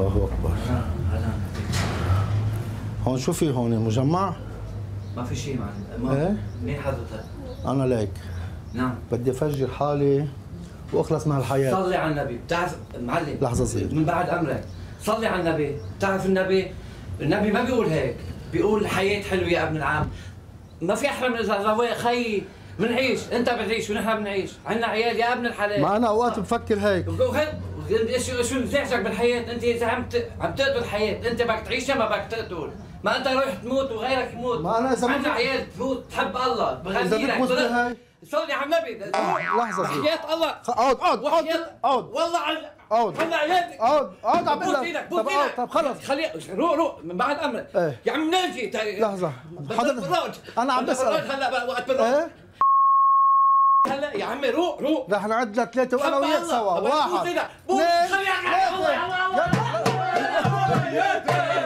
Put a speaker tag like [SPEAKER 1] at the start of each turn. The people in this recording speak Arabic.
[SPEAKER 1] الله اكبر. هون شو في هون مجمع؟
[SPEAKER 2] ما في شيء معلم.
[SPEAKER 1] ايه؟
[SPEAKER 2] مين حضرتك؟
[SPEAKER 1] انا ليك.
[SPEAKER 2] نعم.
[SPEAKER 1] بدي افجر حالي واخلص من الحياه.
[SPEAKER 2] صلي على النبي. بتعرف معلم
[SPEAKER 1] لحظه صغيره
[SPEAKER 2] من بعد امرك، صلي على النبي. بتعرف النبي ما بيقول هيك، بيقول حياة حلوة يا ابن العام. ما في احلى من اذا خيي بنعيش، انت بتعيش ونحن بنعيش، عندنا عيال يا ابن الحلال.
[SPEAKER 1] ما انا اوقات بفكر هيك.
[SPEAKER 2] شو اللي بزعجك بالحياة؟ انت اذا عم تقتل الحياة، انت بدك تعيشها ما بدك تقتل، ما انت رايح تموت وغيرك يموت.
[SPEAKER 1] ما انا اذا
[SPEAKER 2] عندنا عيال تموت تحب الله بغني
[SPEAKER 1] لك هاي.
[SPEAKER 2] صلي على النبي.
[SPEAKER 1] لحظة
[SPEAKER 2] حياة الله.
[SPEAKER 1] اقعد
[SPEAKER 2] والله على
[SPEAKER 1] اقعد
[SPEAKER 2] عيالك.
[SPEAKER 1] اقعد عم
[SPEAKER 2] بوس ايدك
[SPEAKER 1] طب خلص
[SPEAKER 2] خليه روح من بعد امرك.
[SPEAKER 1] ايه
[SPEAKER 2] يا عم ناجي
[SPEAKER 1] لحظة حضرتك انا عم بسأل.
[SPEAKER 2] هلا وقت بالروج.
[SPEAKER 1] ايه
[SPEAKER 2] هلا يا عمي روح
[SPEAKER 1] رح نعد لك ثلاثة وانا وياك سوا. واحد
[SPEAKER 2] بوس ايدك. بوس خلي